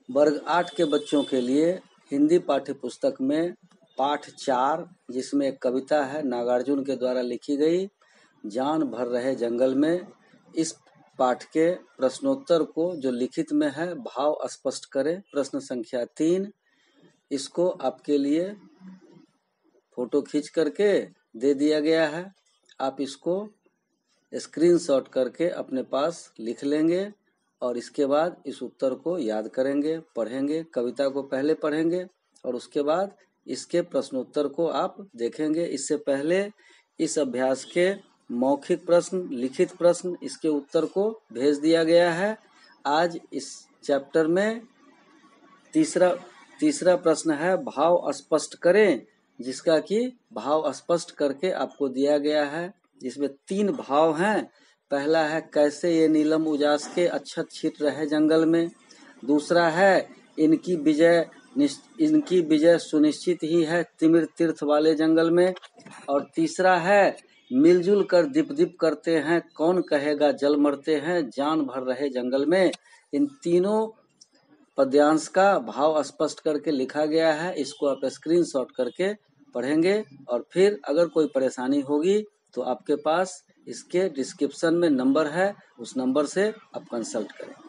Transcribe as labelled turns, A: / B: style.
A: वर्ग 8 के बच्चों के लिए हिंदी पाठ्य पुस्तक में पाठ 4, जिसमें एक कविता है नागार्जुन के द्वारा लिखी गई, जान भर रहे जंगल में। इस पाठ के प्रश्नोत्तर को जो लिखित में है भाव स्पष्ट करें, प्रश्न संख्या 3, इसको आपके लिए फोटो खींच करके दे दिया गया है। आप इसको स्क्रीनशॉट करके अपने पास लिख लेंगे और इसके बाद इस उत्तर को याद करेंगे, पढ़ेंगे। कविता को पहले पढ़ेंगे और उसके बाद इसके प्रश्नोत्तर को आप देखेंगे। इससे पहले इस अभ्यास के मौखिक प्रश्न, लिखित प्रश्न, इसके उत्तर को भेज दिया गया है। आज इस चैप्टर में तीसरा प्रश्न है भाव स्पष्ट करें, जिसका कि भाव स्पष्ट करके आपको दिया गया है, जिसमें 3 भाव हैं। पहला है कैसे ये नीलम उजास के अच्छत छिट रहे जंगल में। दूसरा है इनकी विजय सुनिश्चित ही है तिमिर तीर्थ वाले जंगल में। और तीसरा है मिलजुल कर दीप दीप करते हैं, कौन कहेगा जल मरते हैं, जान भर रहे जंगल में। इन तीनों पद्यांश का भाव स्पष्ट करके लिखा गया है। इसको आप स्क्रीनशॉट करके पढ़ेंगे और फिर अगर कोई परेशानी होगी तो आपके पास इसके डिस्क्रिप्शन में नंबर है, उस नंबर से आप कंसल्ट करें।